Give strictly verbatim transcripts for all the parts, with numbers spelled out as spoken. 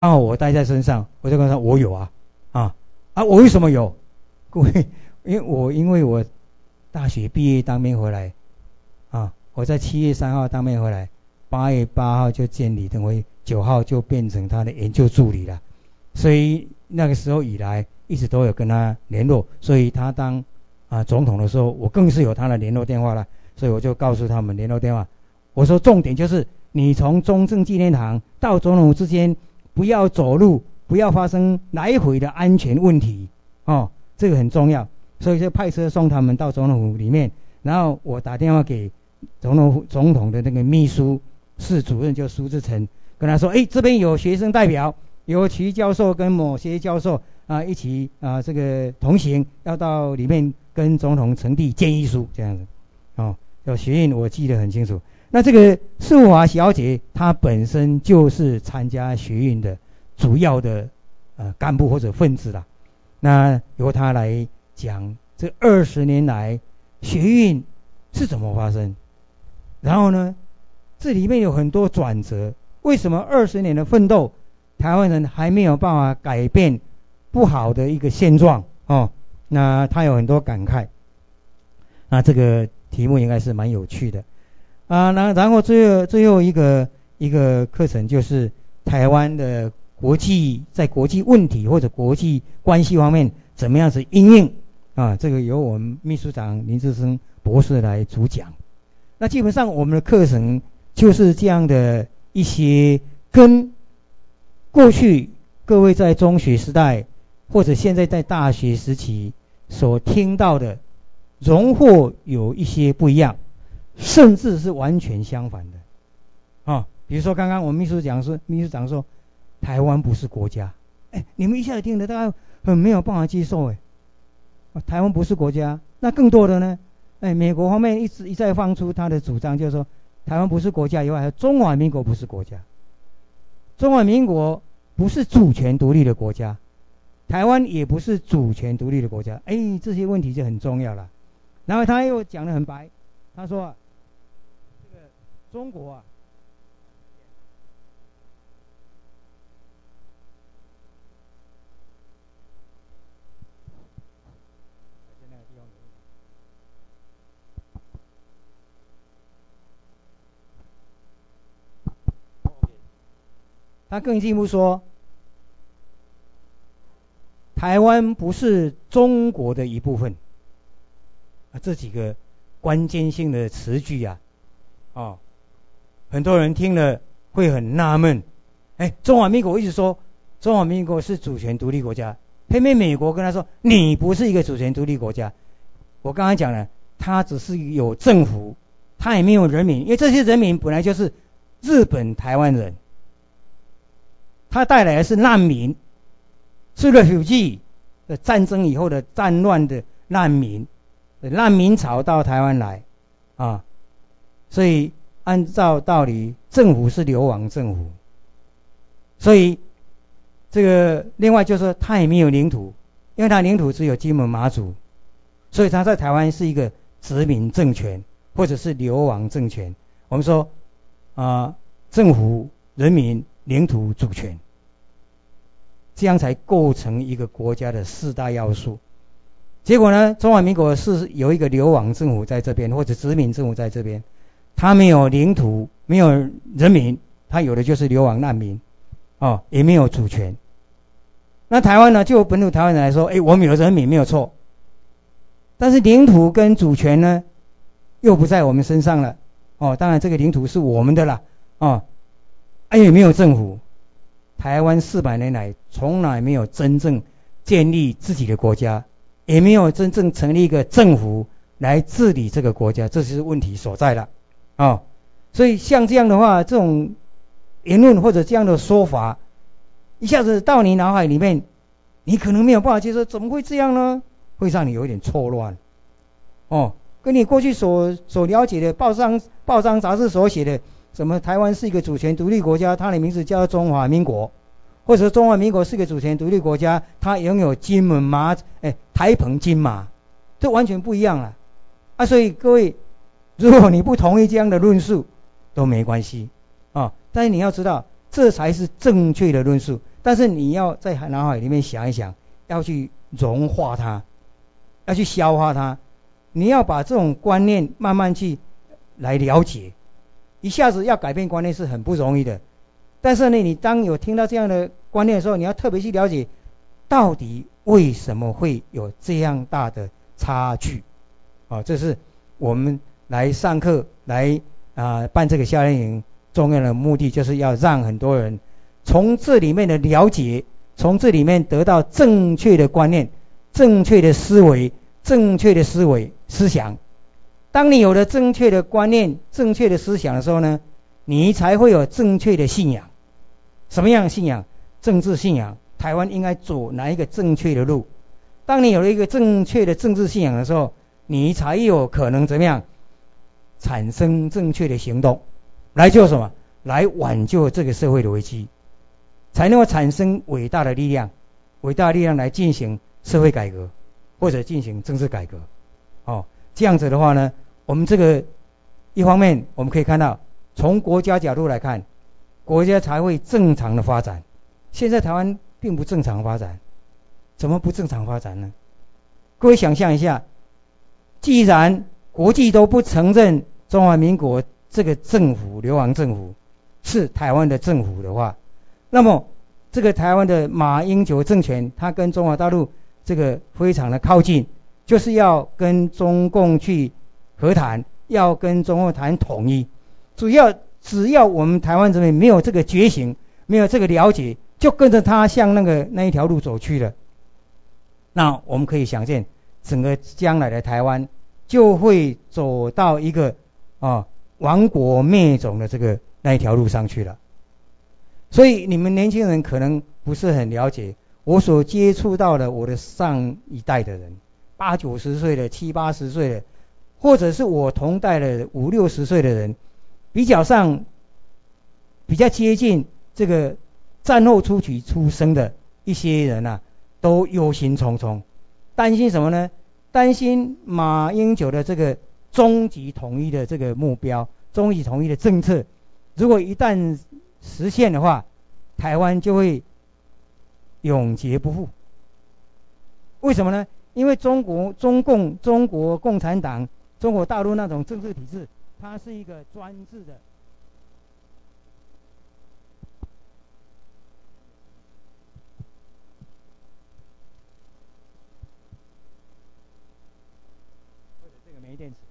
刚好我带在身上，我就跟他说我有啊，啊啊，我为什么有？各位，因为我因为我大学毕业当兵回来，啊，我在七月三号当兵回来，八月八号就见李登辉，九号就变成他的研究助理了，所以那个时候以来一直都有跟他联络，所以他当啊总统的时候，我更是有他的联络电话了，所以我就告诉他们联络电话，我说重点就是你从中正纪念堂到总统府之间不要走路，不要发生来回的安全问题哦，这个很重要，所以就派车送他们到总统府里面，然后我打电话给总统府总统的那个秘书室主任，就苏志成，跟他说，哎，这边有学生代表，有徐教授跟某些教授啊一起啊这个同行，要到里面跟总统呈递建议书这样子，哦，有学运我记得很清楚。那这个素华小姐她本身就是参加学运的主要的呃干部或者分子啦，那由她来讲这二十年来学运是怎么发生，然后呢这里面有很多转折，为什么二十年的奋斗台湾人还没有办法改变不好的一个现状哦？那她有很多感慨，那这个题目应该是蛮有趣的啊。那然后最后最后一个一个课程就是台湾的国际在国际问题或者国际关系方面怎么样子因应啊，这个由我们秘书长林志生博士来主讲。那基本上我们的课程就是这样的一些跟过去各位在中学时代或者现在在大学时期所听到的荣获有一些不一样，甚至是完全相反的啊。比如说刚刚我们秘书长说秘书长说台湾不是国家，哎，你们一下子听得大家很没有办法接受，哎，台湾不是国家。那更多的呢，哎，美国方面一直一再放出他的主张，就是说台湾不是国家以外，还有中华民国不是国家，中华民国不是主权独立的国家，台湾也不是主权独立的国家，哎，这些问题就很重要了。然后他又讲得很白，他说啊，这个中国啊，他更进一步说，台湾不是中国的一部分啊，这几个关键性的词句啊，哦，很多人听了会很纳闷，哎，中华民国一直说中华民国是主权独立国家，偏偏美国跟他说你不是一个主权独立国家。我刚才讲了，他只是有政府，他也没有人民，因为这些人民本来就是日本台湾人，他带来的是难民，是refugee的战争以后的战乱的难民，难民潮到台湾来啊，所以按照道理政府是流亡政府，所以这个另外就是说他也没有领土，因为他领土只有金门马祖，所以他在台湾是一个殖民政权或者是流亡政权。我们说啊，政府、人民、领土、主权，这样才构成一个国家的四大要素。结果呢，中华民国是有一个流亡政府在这边，或者殖民政府在这边，他没有领土，没有人民，他有的就是流亡难民，哦，也没有主权。那台湾呢，就本土台湾人来说，哎，我们有人民没有错，但是领土跟主权呢，又不在我们身上了，哦，当然这个领土是我们的啦，哦，哎，也没有政府。台湾四百年来从来没有真正建立自己的国家，也没有真正成立一个政府来治理这个国家，这就是问题所在了啊、哦。所以像这样的话，这种言论或者这样的说法，一下子到你脑海里面，你可能没有办法接受，怎么会这样呢？会让你有点错乱哦，跟你过去所所了解的报章报章杂志所写的什么台湾是一个主权独立国家，它的名字叫中华民国，或者中华民国是个主权独立国家，它拥有金门马哎台澎金马，这完全不一样了啊！所以各位，如果你不同意这样的论述都没关系啊，但是你要知道， 这才是正确的论述。但是你要在脑海里面想一想，要去融化它，要去消化它，你要把这种观念慢慢去来了解。一下子要改变观念是很不容易的，但是呢，你当有听到这样的观念的时候，你要特别去了解，到底为什么会有这样大的差距？啊，这是我们来上课来啊、呃、办这个夏令营重要的目的，就是要让很多人从这里面的了解，从这里面得到正确的观念、正确的思维、正确的思维思想。当你有了正确的观念、正确的思想的时候呢，你才会有正确的信仰。什么样的信仰？政治信仰。台湾应该走哪一个正确的路？当你有了一个正确的政治信仰的时候，你才有可能怎么样产生正确的行动，来做什么？来挽救这个社会的危机，才能够产生伟大的力量，伟大的力量来进行社会改革或者进行政治改革。哦，这样子的话呢，我们这个一方面我们可以看到，从国家角度来看，国家才会正常的发展。现在台湾并不正常发展，怎么不正常发展呢？各位想象一下，既然国际都不承认中华民国这个政府流亡政府是台湾的政府的话，那么这个台湾的马英九政权，他跟中华大陆这个非常的靠近，就是要跟中共去和谈，要跟中共谈统一。主要只要我们台湾这边没有这个觉醒，没有这个了解，就跟着他向那个那一条路走去了，那我们可以想见，整个将来的台湾就会走到一个啊亡国灭种的这个那一条路上去了。所以你们年轻人可能不是很了解，我所接触到的我的上一代的人，八九十岁的、七八十岁的，或者是我同代的五六十岁的人，比较上比较接近这个战后初期出生的一些人啊，都忧心忡忡，担心什么呢？担心马英九的这个终极统一的这个目标，终极统一的政策，如果一旦实现的话，台湾就会永劫不复。为什么呢？因为中国中共中国共产党中国大陆那种政治体制，它是一个专制的。或者这个没电池。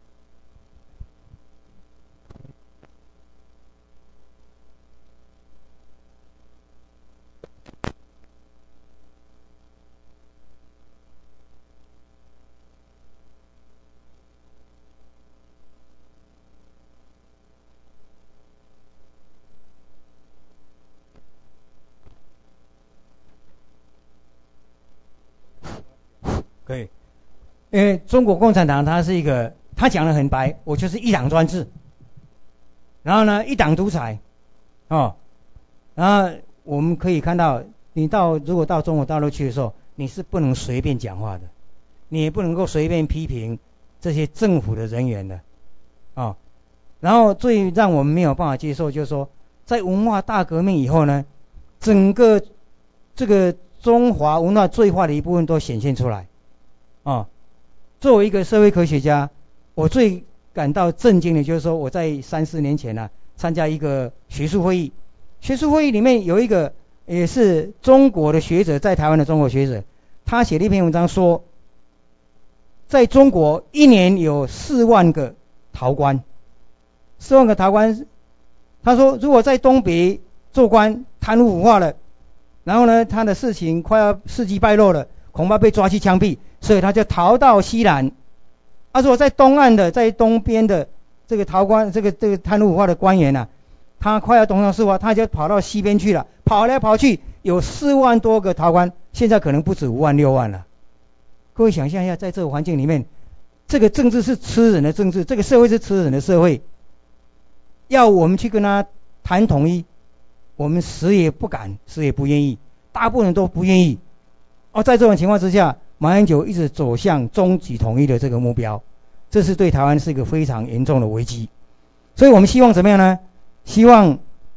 可以，因为中国共产党它是一个，他讲得很白，我就是一党专制，然后呢一党独裁，哦，然后我们可以看到，你到如果到中国大陆去的时候，你是不能随便讲话的，你也不能够随便批评这些政府的人员的，哦，然后最让我们没有办法接受就是说，在文化大革命以后呢，整个这个中华文化最化的一部分都显现出来。哦，作为一个社会科学家，我最感到震惊的就是说，我在三四年前呢、啊，参加一个学术会议，学术会议里面有一个也是中国的学者，在台湾的中国学者，他写了一篇文章说，在中国一年有四万个逃官，四万个逃官，他说如果在东北做官贪污腐化了，然后呢他的事情快要事迹败露了，恐怕被抓去枪毙，所以他就逃到西南。他说在东岸的，在东边的这个逃官，这个这个贪污腐化的官员啊，他快要东窗事发，他就跑到西边去了，跑来跑去，有四万多个逃官，现在可能不止五万六万了。各位想象一下，在这个环境里面，这个政治是吃人的政治，这个社会是吃人的社会，要我们去跟他谈统一，我们死也不敢，死也不愿意，大部分人都不愿意。哦，在这种情况之下，马英九一直走向终极统一的这个目标，这是对台湾是一个非常严重的危机。所以我们希望怎么样呢？希望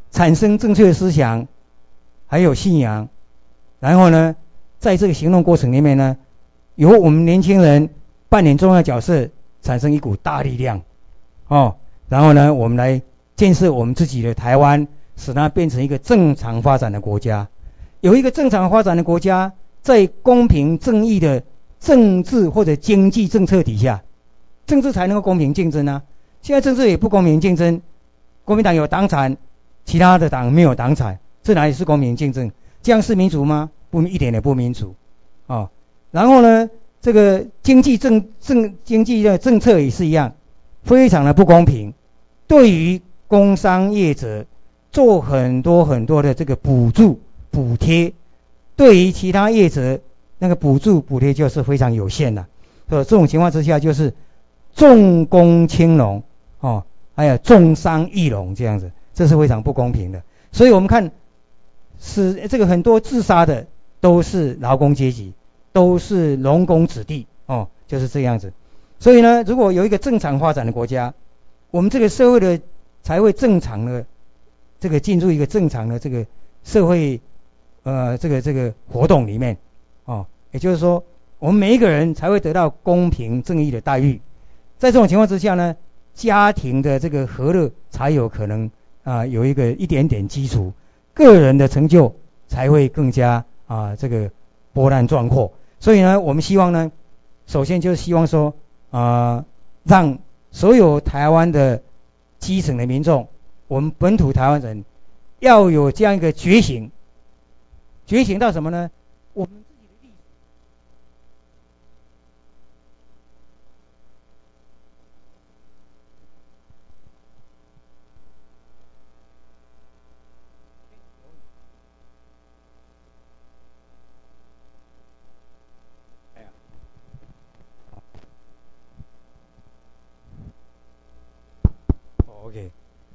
产生正确的思想，还有信仰，然后呢，在这个行动过程里面呢，由我们年轻人扮演重要角色，产生一股大力量，哦，然后呢，我们来建设我们自己的台湾，使它变成一个正常发展的国家。有一个正常发展的国家，在公平正义的政治或者经济政策底下，政治才能够公平竞争啊。现在政治也不公平竞争，国民党有党产，其他的党没有党产，这哪里是公平竞争？这样是民主吗？不，一点也不民主啊、哦。然后呢，这个经济政政经济的政策也是一样，非常的不公平。对于工商业者做很多很多的这个补助补贴，对于其他业者那个补助补贴就是非常有限的。所以这种情况之下，就是重工轻农哦，还有重商抑农这样子，这是非常不公平的。所以我们看是这个很多自杀的都是劳工阶级，都是农工子弟哦，就是这样子。所以呢，如果有一个正常发展的国家，我们这个社会的才会正常的这个进入一个正常的这个社会呃这个这个活动里面哦，也就是说，我们每一个人才会得到公平正义的待遇。在这种情况之下呢，家庭的这个和乐才有可能啊、呃、有一个一点点基础，个人的成就才会更加啊、呃、这个波澜壮阔。所以呢，我们希望呢，首先就是希望说啊、呃，让所有台湾的基层的民众，我们本土台湾人要有这样一个觉醒，觉醒到什么呢？我们自己的历史。OK，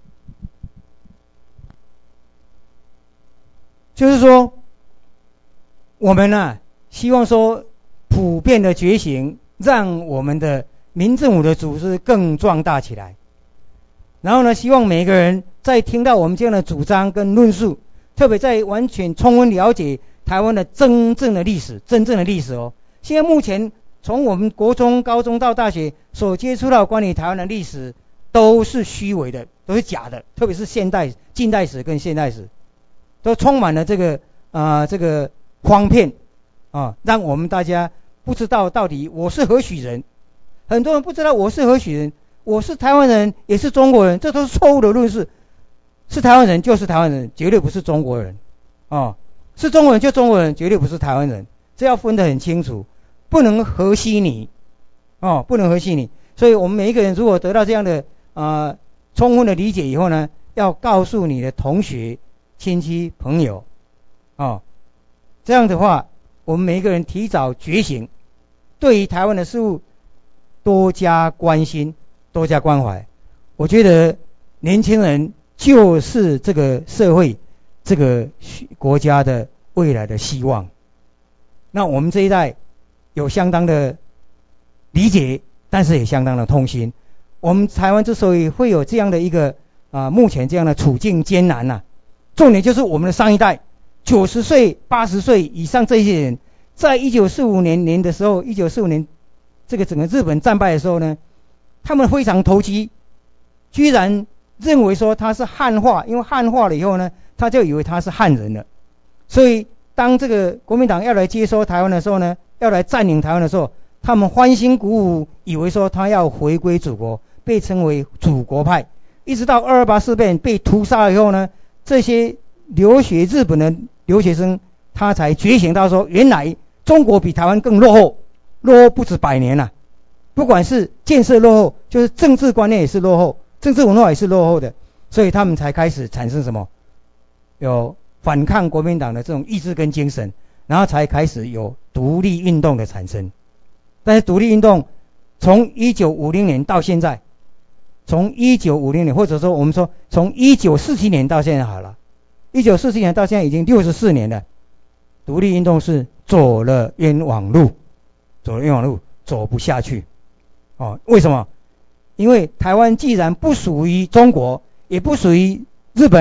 就是说，我们呢、啊，希望说普遍的觉醒，让我们的民政府的组织更壮大起来。然后呢，希望每个人在听到我们这样的主张跟论述，特别在完全充分了解台湾的真正的历史，真正的历史哦。现在目前从我们国中、高中到大学所接触到关于台湾的历史，都是虚伪的，都是假的，特别是现代、近代史跟现代史，都充满了这个啊、呃、这个诓骗啊，让我们大家不知道到底我是何许人。很多人不知道我是何许人，我是台湾人，也是中国人，这都是错误的论述。是台湾人就是台湾人，绝对不是中国人啊；是中国人就中国人，绝对不是台湾人，这要分得很清楚，不能和稀泥哦，不能和稀泥。所以我们每一个人如果得到这样的啊、呃、充分的理解以后呢，要告诉你的同学、亲戚、朋友哦，这样的话，我们每一个人提早觉醒，对于台湾的事物多加关心，多加关怀。我觉得年轻人就是这个社会、这个国家的未来的希望。那我们这一代有相当的理解，但是也相当的痛心。我们台湾之所以会有这样的一个啊、呃，目前这样的处境艰难呐、啊，重点就是我们的上一代九十岁、八十岁以上这些人，在一九四五年年的时候，一九四五年这个整个日本战败的时候呢，他们非常投机，居然认为说他是汉化，因为汉化了以后呢，他就以为他是汉人了。所以当这个国民党要来接收台湾的时候呢，要来占领台湾的时候，他们欢欣鼓舞，以为说他要回归祖国，被称为祖国派。一直到二二八事变被屠杀以后呢，这些留学日本的留学生，他才觉醒到说，原来中国比台湾更落后，落后不止百年了、啊。不管是建设落后，就是政治观念也是落后，政治文化也是落后的，所以他们才开始产生什么，有反抗国民党的这种意志跟精神，然后才开始有独立运动的产生。但是独立运动从一九五零年到现在，从一九五零年或者说我们说从一九四七年到现在好了，一九四七年到现在已经六十四年了，独立运动是走了冤枉路，走了冤枉路，走不下去。哦，为什么？因为台湾既然不属于中国，也不属于日本了，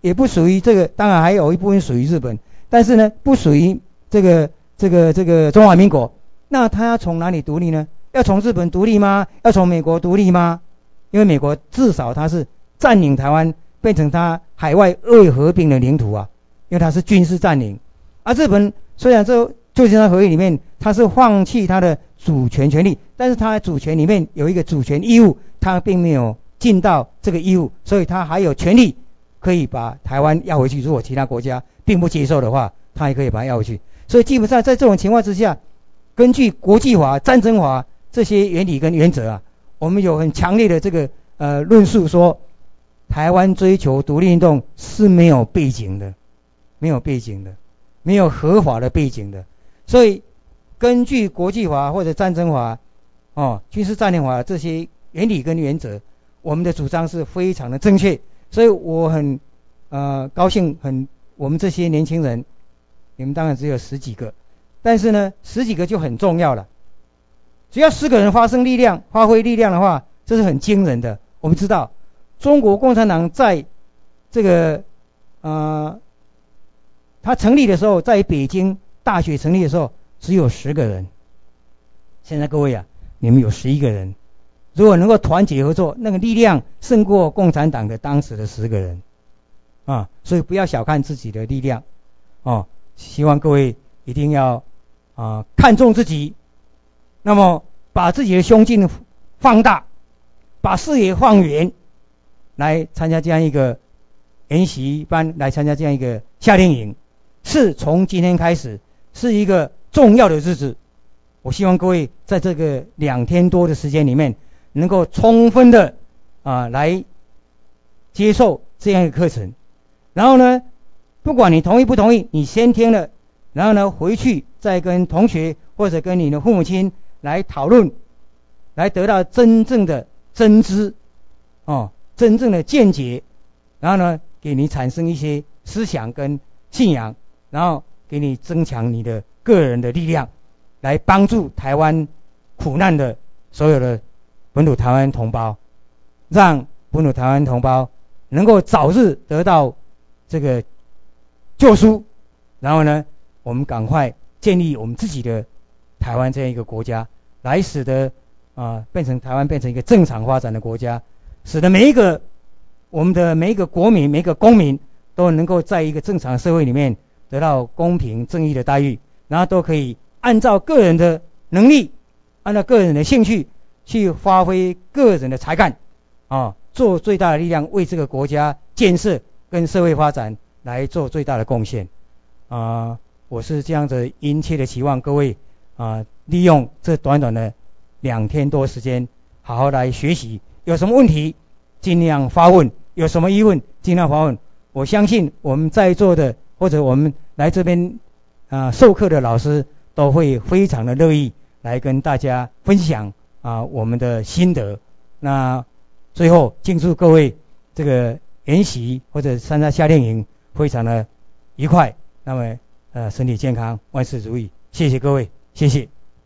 也不属于这个，当然还有一部分属于日本，但是呢，不属于这个这个这个中华民国。那他要从哪里独立呢？要从日本独立吗？要从美国独立吗？因为美国至少它是占领台湾，变成它海外未合并的领土啊，因为它是军事占领。而日本虽然这旧金山合约里面它是放弃它的主权权利，但是它主权里面有一个主权义务，它并没有尽到这个义务，所以它还有权利可以把台湾要回去。如果其他国家并不接受的话，它也可以把它要回去。所以基本上在这种情况之下，根据国际法、战争法这些原理跟原则啊，我们有很强烈的这个呃论述说，台湾追求独立运动是没有背景的，没有背景的，没有合法的背景的。所以根据国际法或者战争法、哦军事占领法这些原理跟原则，我们的主张是非常的正确。所以我很呃高兴，很我们这些年轻人，你们当然只有十几个，但是呢，十几个就很重要了。只要十个人发生力量、发挥力量的话，这是很惊人的。我们知道，中国共产党在这个呃，他成立的时候，在北京大学成立的时候，只有十个人。现在各位啊，你们有十一个人，如果能够团结合作，那个力量胜过共产党的当时的十个人啊！所以不要小看自己的力量哦。希望各位一定要啊看重自己。那么把自己的胸襟放大，把视野放远，来参加这样一个研习班，来参加这样一个夏令营，是从今天开始是一个重要的日子。我希望各位在这个两天多的时间里面，能够充分的啊来接受这样一个课程。然后呢，不管你同意不同意，你先听了，然后呢回去再跟同学或者跟你的父母亲来讨论，来得到真正的真知，哦，真正的见解，然后呢，给你产生一些思想跟信仰，然后给你增强你的个人的力量，来帮助台湾苦难的所有的本土台湾同胞，让本土台湾同胞能够早日得到这个救赎，然后呢，我们赶快建立我们自己的台湾这样一个国家，来使得啊、呃、变成台湾变成一个正常发展的国家，使得每一个我们的每一个国民、每一个公民都能够在一个正常社会里面得到公平正义的待遇，然后都可以按照个人的能力，按照个人的兴趣去发挥个人的才干啊，做最大的力量，为这个国家建设跟社会发展来做最大的贡献啊。我是这样子殷切的期望各位啊，利用这短短的两天多时间，好好来学习。有什么问题，尽量发问；有什么疑问，尽量发问。我相信我们在座的或者我们来这边啊授课的老师，都会非常的乐意来跟大家分享啊我们的心得。那最后，敬祝各位这个研习或者参加夏令营非常的愉快。那么呃，身体健康，万事如意。谢谢各位，谢谢。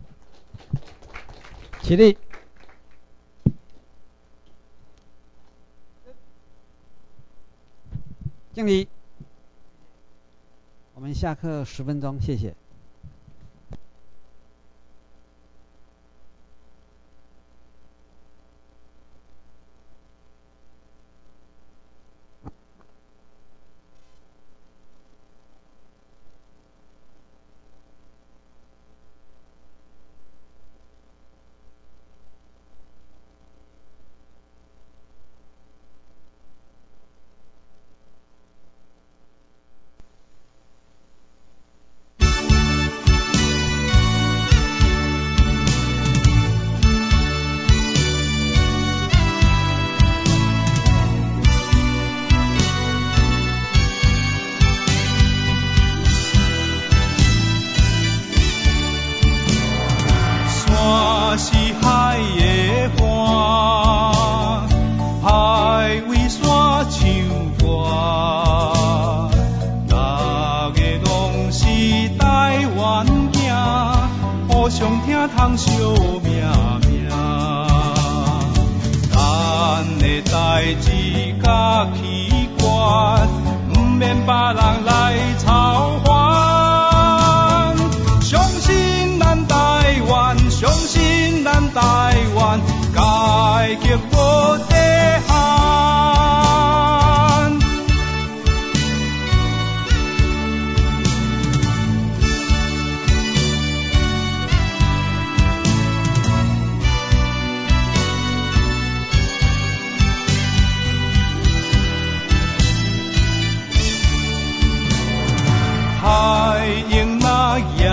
起立。敬礼。我们下课十分钟，谢谢。 代志甲奇怪。 别人来操烦。相信咱台湾，相信咱台湾，改革无底限。海鹰那野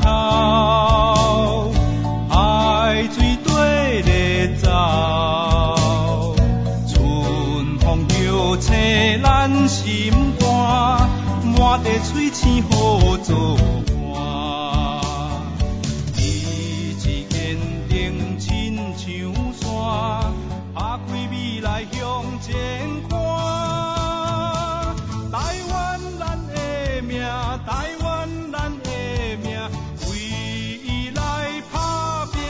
头，海水对咧走，春风摇醒咱心肝，满地翠青好做伴。意志坚定亲像山，打开未来向前看。台湾咱的命，台湾咱的命，为伊来打拼。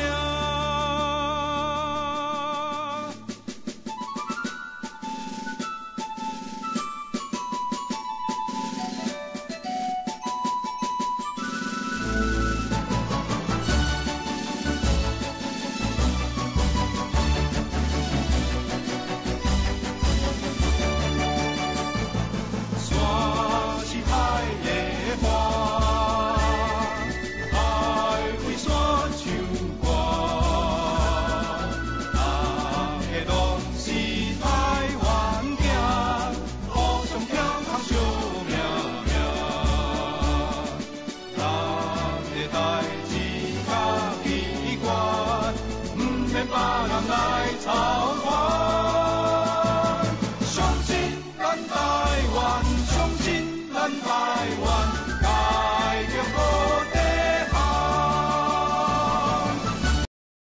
山是海的花，海为山唱歌，大家拢是台湾囝，互相疼爱惜命命。咱的代志较奇怪，不免别人来吵。